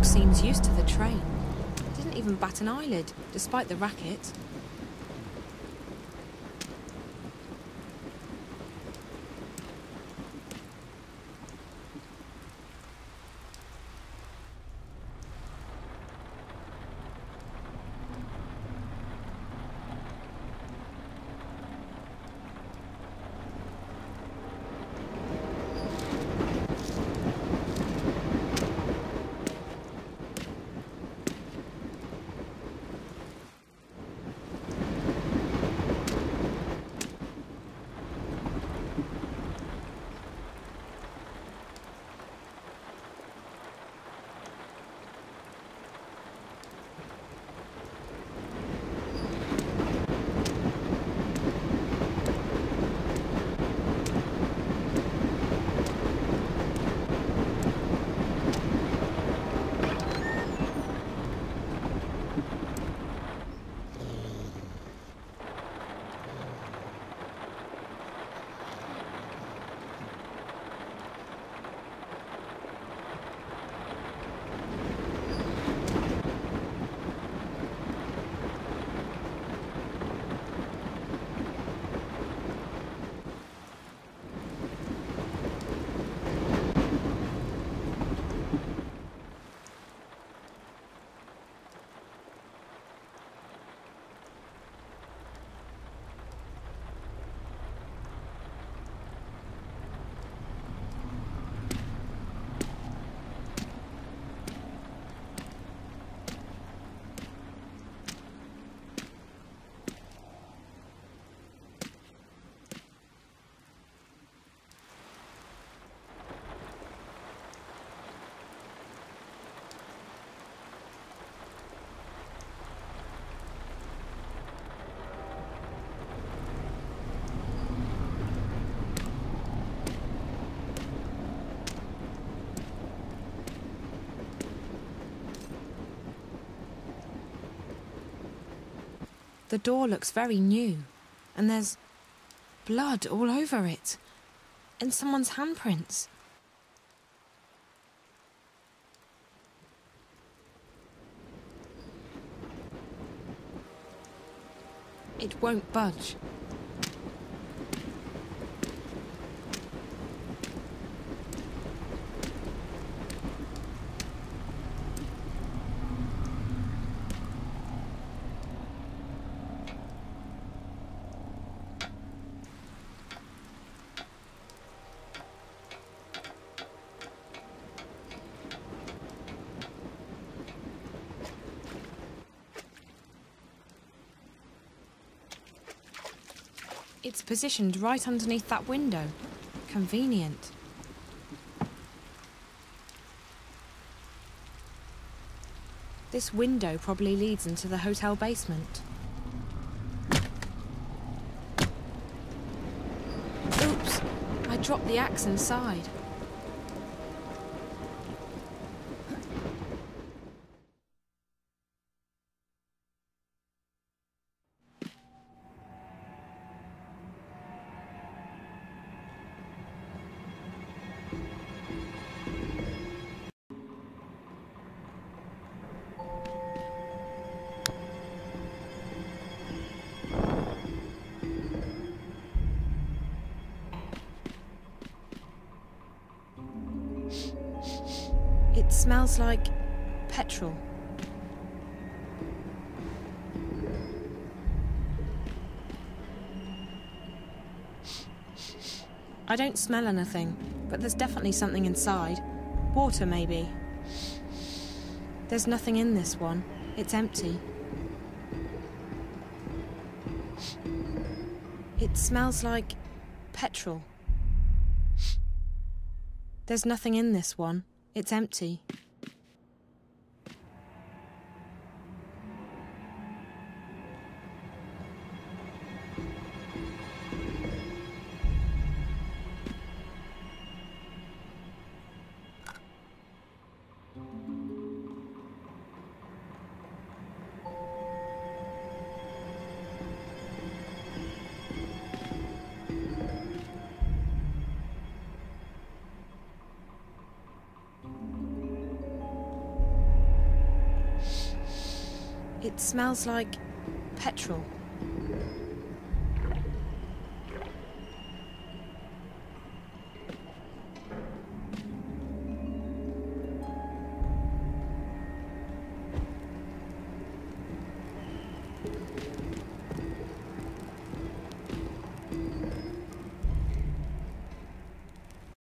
dog seems used to the train. Didn't even bat an eyelid, despite the racket. The door looks very new, and there's blood all over it, and someone's handprints. It won't budge. It's positioned right underneath that window. Convenient. This window probably leads into the hotel basement. Oops, I dropped the axe inside. It smells like petrol. I don't smell anything, but there's definitely something inside. Water, maybe. There's nothing in this one. It's empty. It smells like petrol. There's nothing in this one. It's empty. It smells like petrol.